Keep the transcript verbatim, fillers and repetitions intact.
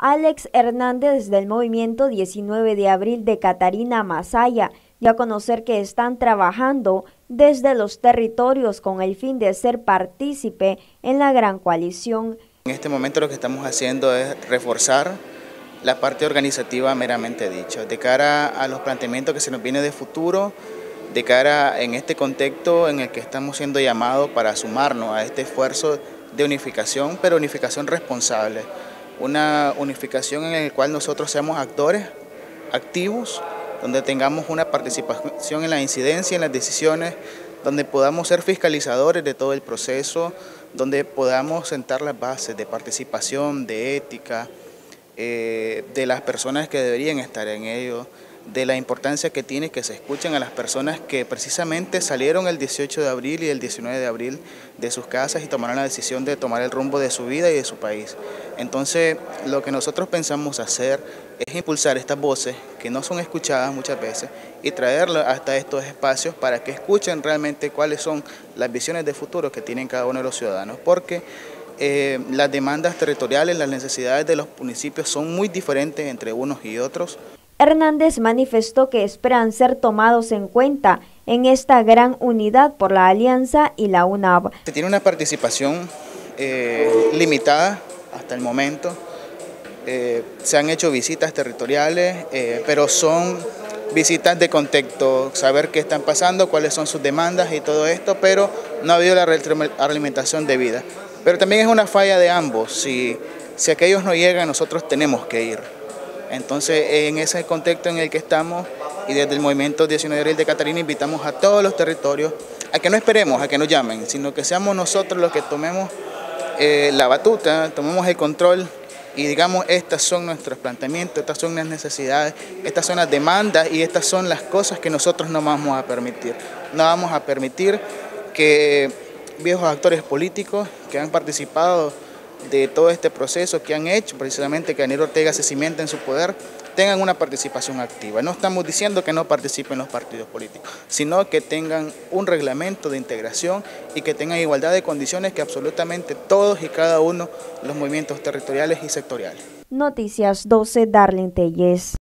Alex Hernández del Movimiento diecinueve de abril de Catarina Masaya dio a conocer que están trabajando desde los territorios con el fin de ser partícipe en la gran coalición. En este momento lo que estamos haciendo es reforzar la parte organizativa meramente dicho, de cara a los planteamientos que se nos viene de futuro, de cara en este contexto en el que estamos siendo llamados para sumarnos a este esfuerzo de unificación, pero unificación responsable. Una unificación en la cual nosotros seamos actores activos, donde tengamos una participación en la incidencia, en las decisiones, donde podamos ser fiscalizadores de todo el proceso, donde podamos sentar las bases de participación, de ética, eh, de las personas que deberían estar en ello, de la importancia que tiene que se escuchen a las personas que precisamente salieron el dieciocho de abril y el diecinueve de abril de sus casas y tomaron la decisión de tomar el rumbo de su vida y de su país. Entonces, lo que nosotros pensamos hacer es impulsar estas voces que no son escuchadas muchas veces y traerlas hasta estos espacios para que escuchen realmente cuáles son las visiones de futuro que tienen cada uno de los ciudadanos, porque eh, las demandas territoriales, las necesidades de los municipios son muy diferentes entre unos y otros. Hernández manifestó que esperan ser tomados en cuenta en esta gran unidad por la Alianza y la U N A V. Se tiene una participación eh, limitada hasta el momento, eh, se han hecho visitas territoriales, eh, pero son visitas de contexto, saber qué están pasando, cuáles son sus demandas y todo esto, pero no ha habido la retroalimentación debida. Pero también es una falla de ambos, si, si aquellos no llegan, nosotros tenemos que ir. Entonces, en ese contexto en el que estamos y desde el Movimiento diecinueve de abril de Catarina invitamos a todos los territorios a que no esperemos a que nos llamen, sino que seamos nosotros los que tomemos eh, la batuta, tomemos el control y digamos, estas son nuestros planteamientos, estas son las necesidades, estas son las demandas y estas son las cosas que nosotros no vamos a permitir. No vamos a permitir que viejos actores políticos que han participado de todo este proceso, que han hecho precisamente que Daniel Ortega se cimente en su poder, tengan una participación activa. No estamos diciendo que no participen los partidos políticos, sino que tengan un reglamento de integración y que tengan igualdad de condiciones que absolutamente todos y cada uno de los movimientos territoriales y sectoriales. Noticias doce, Darlene Telles.